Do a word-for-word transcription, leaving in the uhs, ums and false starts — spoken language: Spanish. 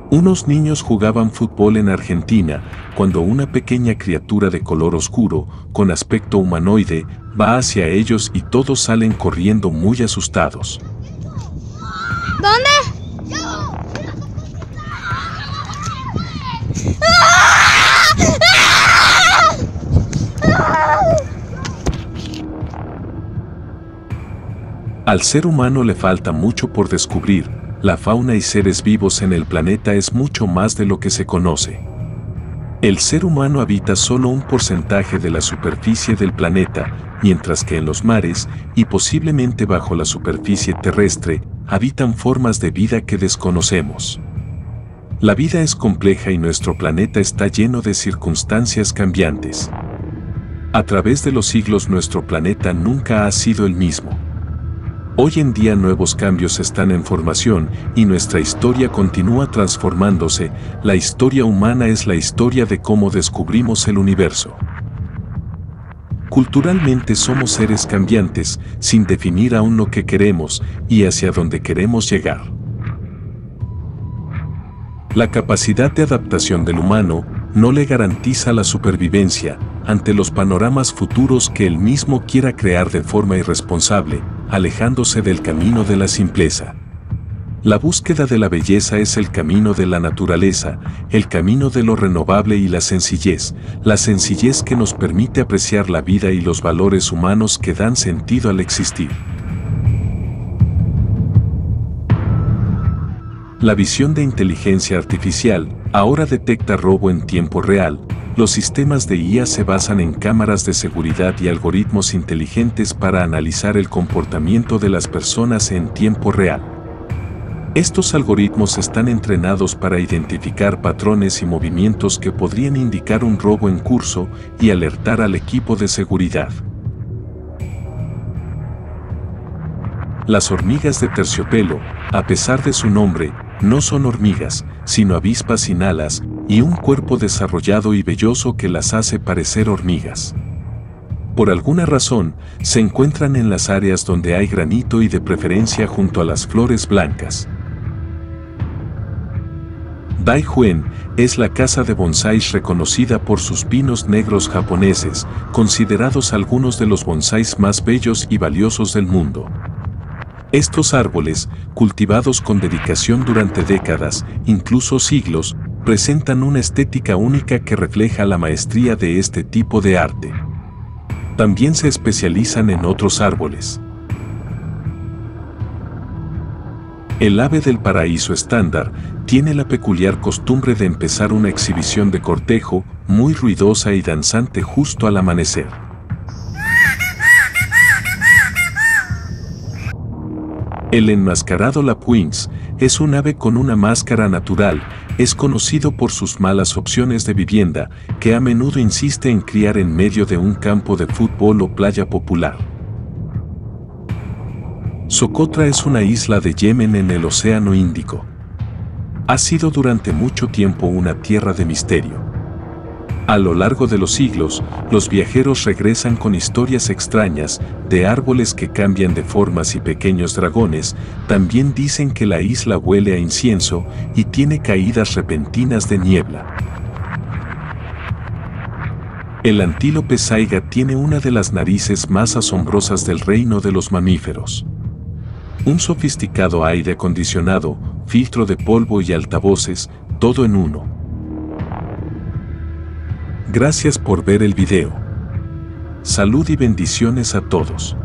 Unos niños jugaban fútbol en Argentina cuando una pequeña criatura de color oscuro, con aspecto humanoide, va hacia ellos y todos salen corriendo muy asustados. ¿Dónde? Al ser humano le falta mucho por descubrir. La fauna y seres vivos en el planeta es mucho más de lo que se conoce. El ser humano habita solo un porcentaje de la superficie del planeta, mientras que en los mares, y posiblemente bajo la superficie terrestre, habitan formas de vida que desconocemos. La vida es compleja y nuestro planeta está lleno de circunstancias cambiantes. A través de los siglos nuestro planeta nunca ha sido el mismo. Hoy en día nuevos cambios están en formación y nuestra historia continúa transformándose. La historia humana es la historia de cómo descubrimos el universo. Culturalmente somos seres cambiantes, sin definir aún lo que queremos y hacia dónde queremos llegar. La capacidad de adaptación del humano no le garantiza la supervivencia ante los panoramas futuros que él mismo quiera crear de forma irresponsable, alejándose del camino de la simpleza. La búsqueda de la belleza es el camino de la naturaleza, el camino de lo renovable y la sencillez, la sencillez que nos permite apreciar la vida y los valores humanos que dan sentido al existir. La visión de inteligencia artificial ahora detecta robo en tiempo real. Los sistemas de I A se basan en cámaras de seguridad y algoritmos inteligentes para analizar el comportamiento de las personas en tiempo real. Estos algoritmos están entrenados para identificar patrones y movimientos que podrían indicar un robo en curso y alertar al equipo de seguridad. Las hormigas de terciopelo, a pesar de su nombre, no son hormigas, sino avispas sin alas y un cuerpo desarrollado y velloso que las hace parecer hormigas. Por alguna razón, se encuentran en las áreas donde hay granito y de preferencia junto a las flores blancas. Daihuen es la casa de bonsáis reconocida por sus pinos negros japoneses, considerados algunos de los bonsáis más bellos y valiosos del mundo. Estos árboles, cultivados con dedicación durante décadas, incluso siglos, presentan una estética única que refleja la maestría de este tipo de arte. También se especializan en otros árboles. El ave del paraíso estándar tiene la peculiar costumbre de empezar una exhibición de cortejo muy ruidosa y danzante justo al amanecer. El enmascarado lapwings es un ave con una máscara natural, es conocido por sus malas opciones de vivienda, que a menudo insiste en criar en medio de un campo de fútbol o playa popular. Socotra es una isla de Yemen en el Océano Índico. Ha sido durante mucho tiempo una tierra de misterio. A lo largo de los siglos, los viajeros regresan con historias extrañas de árboles que cambian de formas y pequeños dragones. También dicen que la isla huele a incienso y tiene caídas repentinas de niebla. El antílope saiga tiene una de las narices más asombrosas del reino de los mamíferos. Un sofisticado aire acondicionado, filtro de polvo y altavoces, todo en uno. Gracias por ver el video. Salud y bendiciones a todos.